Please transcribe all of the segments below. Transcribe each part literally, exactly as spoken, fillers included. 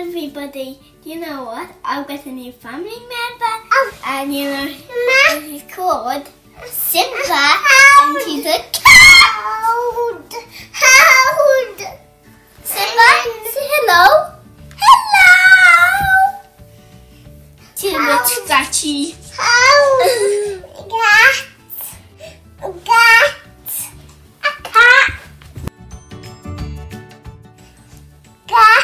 everybody, you know what? I've got a new family member, oh. and you know, she's called Simba, and she's a cat. Hold. Simba, say hello. Hello. She's a bit scratchy. Hold. Cat. Cat. A cat. Cat.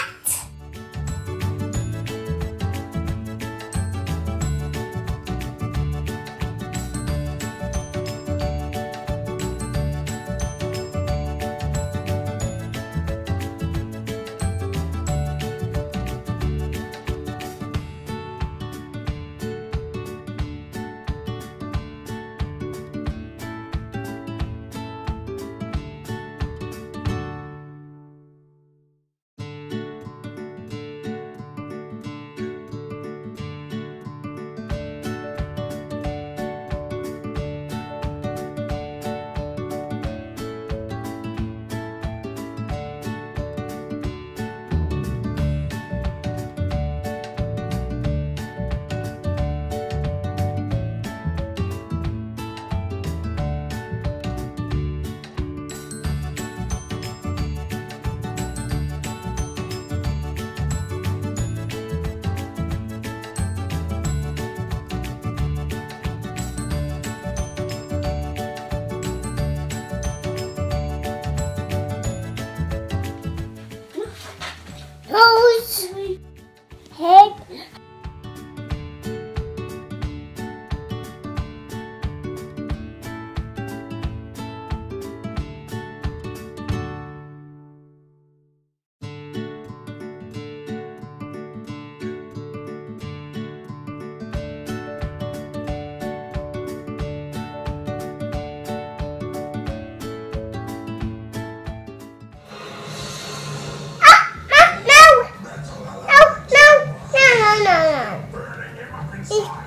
Nose, head. No, no, no, no, no.